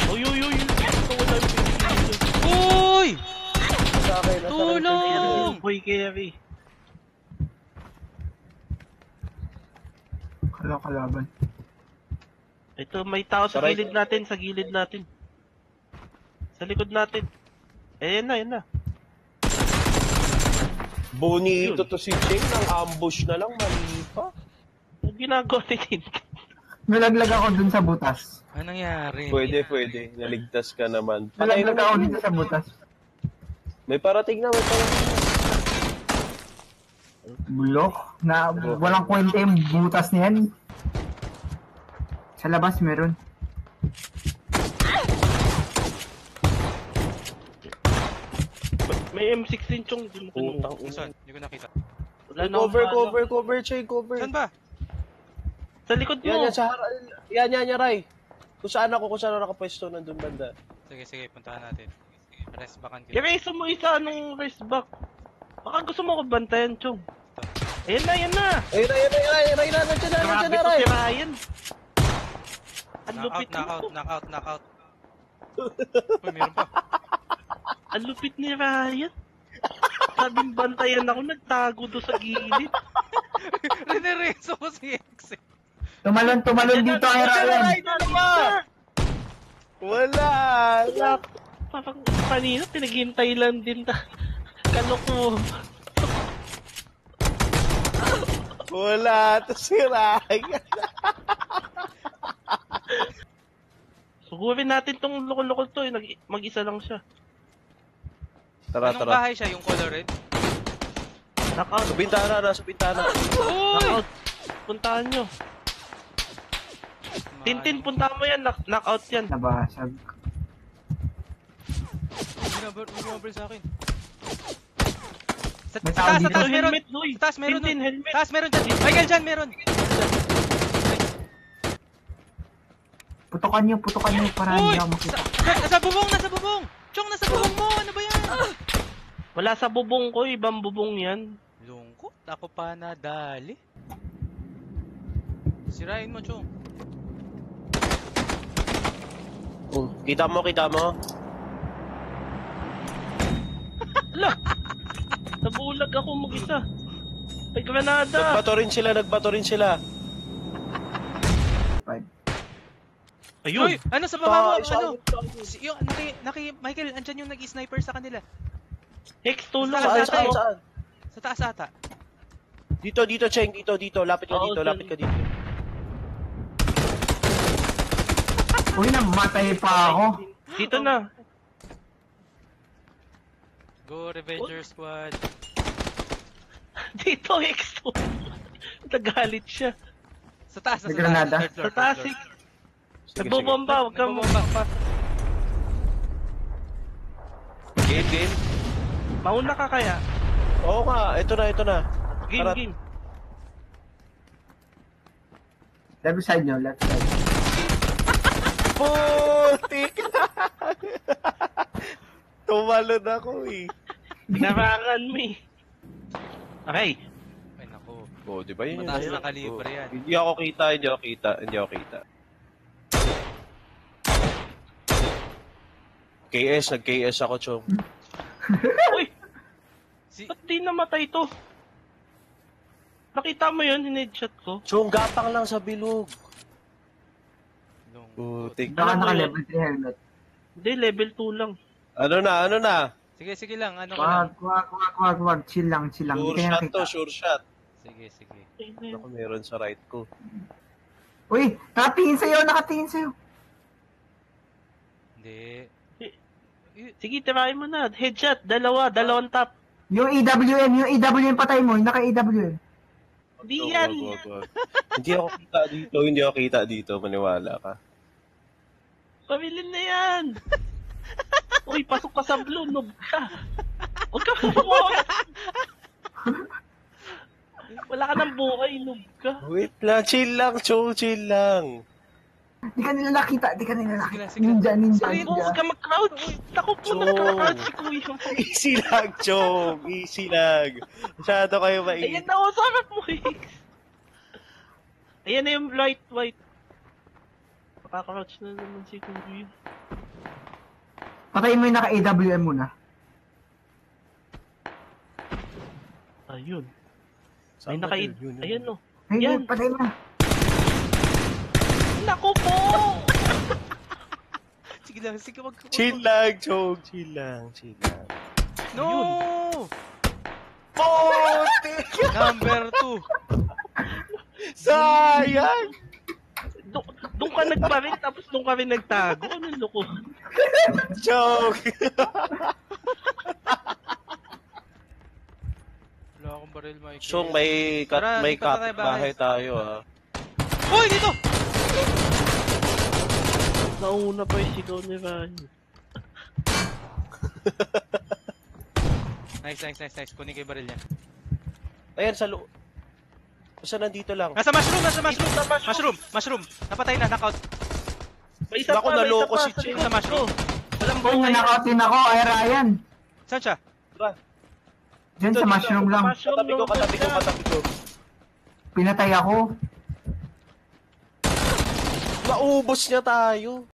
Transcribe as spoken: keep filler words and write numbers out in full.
Uy, uy, uy! Wala yung pinigil. Uy! Sa akin, nasa Tulong! Boy, carry. Kala kalaban. Ito, may tao sa Saray. gilid natin, sa gilid natin. Sa likod natin. Eh, yan na, yan na. Bonito to si Cheng, ng ambush na lang, mali pa. Ang ginagawa ni Nalaglag ako dun sa butas. Anong nangyari? Pwede, pwede. Naligtas ka naman. Patay Nalaglag ako naman. dito sa butas. May parating na, may parating na. Bulok. Na walang kwenta yung butas niyan. Sa labas meron. May M sixteen chong, di mo kinuha. Putang Saan? ina. Hindi ko nakita. Wala na Cover, akong cover, cover, Cheng, cover. Saan ba? Sa likod mo. Yan, yan, sa harap. Yan, yan, yan, Ray. Kung saan ako, kung saan ako nakapwesto, nandun banda. Sige, sige, puntahan natin. Rest backan kita. I-raise mo isa anong race back. Baka gusto mo ko bantayan, chong. Ayan na, ayan na. Ay, Ray, Ray, Ray, Ray, na, nandiyan na, nandiyan Grabe na, to Ray. si Ryan. Ang Knockout, lupit knockout, mo. knockout, knockout. Uy, meron pa. Ang lupit ni Ryan. Sabing bantayan ako, nagtago do sa gilid. Rinereso ko si X eh. Tumalon, tumalon dito kay Ryan. Wala. Wala. Parang kanina, pinaghintay lang din ta. Kalok mo. Wala. To si Ray. Sugurin natin tong loko-loko to, eh. Nag- mag-isa lang siya. Tara, Anong tara. bahay siya? Yung color red? Knockout. Sa bintana na, sa bintana. Uy! Knockout. Puntahan nyo. Tintin, puntahan mo yan. Knock- knockout yan. Nabasag. Binabur, binabur sa akin. Sa, May sa tao taas, sa dito. taas meron. Helmet, Noy. Sa taas meron. Tintin, nun. helmet. Taas meron dyan. Michael dyan meron. Putukan nyo, putukan nyo para Uy! hindi ako makita. Sa, nasa bubong, nasa bubong. Chong, nasa bubong mo. Ano ba yan? Wala sa bubong ko, ibang bubong yan. Lungkot. Ako pa nadali. Sirain mo, Chong. Oh, kita mo, kita mo. Ala! Nabulag ako mag-isa. May granada. Nagbato rin sila, nagbato rin sila. Five. Ayun. Uy, ano sa baba mo? isa- Ano? Si, yung, naki, naki, Michael, andyan yung nag-sniper sa kanila. Hex, tulong. Saan, Saan, saan, saan? Sa taas ata. Dito, dito, Cheng, dito, dito. Lapit ka Oo, dito, dyan. lapit ka dito. Uy, namatay pa ako. Dito na. Go, Revenger Squad. Dito, Hex. Nagalit siya. Sa taas, sa May granada. taas. Third floor, Sa taas, third Hex. floor. Sige, Nagbobomba, huwag kang Nagbobomba. sige. Game, game. Mauna ka kaya? Oo nga, ito na, ito na. Game, Tara. game. Left side nyo, left side. Putik! Tumalon ako eh. Binarangan mo eh. Okay. Ay, naku. Oh, di ba yun? Mataas yun? na kalibre Oh. yan. Hindi ako kita, hindi ako kita, hindi ako kita. K S, nag-K S ako, Chong. Uy, Si, ba't di namatay to? Nakita mo yun, hinedshot ko. Chong, gapang lang sa bilog. lungkot. Putik. Baka Alam mo naka-level three helmet. Hindi, level two lang. Ano na, ano na? Sige, sige lang. Ano ko lang. Wag, wag, wag, wag, wag. Chill lang, chill lang. Sure Hindi kayo shot nakita. to, sure shot. Sige, sige. Ako meron sa right ko. Uy, nakatingin sa'yo, nakatingin sa'yo. Hindi. Sige, tirahin mo na. Headshot, dalawa, dalawang top. Yung E W M, yung E W M patay mo, yung naka-E W M. Di Wag, yan. wag, wag, wag. Hindi ako kita dito, hindi ako kita dito, maniwala ka. Pamilin na yan. Uy, pasok ka sa blue, noob ka. Huwag ka pumunta. Wala ka ng buhay, noob ka. Wait lang, chill lang, Chong, chill lang. Di ka nila nakita, di ka nila Sige lang, nakita. sige lang. Ninja, ninja, Ay, ninja. huwag ka mag-crouch. Tako po na Chong. nag-crouch si Kuya. Easy lang, Chong, easy lang. Masyado kayo Ayan mainit. na, oh, sarap mo, Higgs. Ayan na yung light, white. Makaka-crouch na naman si Kuya. Patayin mo yung naka-A W M muna. Ayun. Saan May ba naka yun? Yun, yun, Ayan yun. no. Ay, Yan. patayin mo. Naku po! Sige lang, sige wag. wag- Chill lang, Chog. Chill lang, chill lang. No! Puti! Number two. Sayang! Do, doon ka nagbaril tapos doon kami nagtago. Anong loko? Chog! Wala akong baril, Michael. Chong, may kat Tara, may lipat na tayo kapitbahay tayo, ah. Uy, dito! Nauna pa yung sigaw ni Ryan. Nice, nice, nice, nice. Kunin ko yung baril niya. Ayan, sa loob. Basta nandito lang. Nasa mushroom, nasa mushroom. Sa mushroom. Mushroom, mushroom. Napatay na, knockout. May isa Naku, pa, may isa naloko pa. si sa Chick. likod Sa mushroom. ko. Walang Uy, buhay. nanakautin ako, ay Ryan. Saan siya? Tara, Diyan Dito, sa dito, mushroom lang. Mushroom, katabi ko, lumabas katabi ko, ka. katabi ko. Pinatay ako. Naubos niya tayo.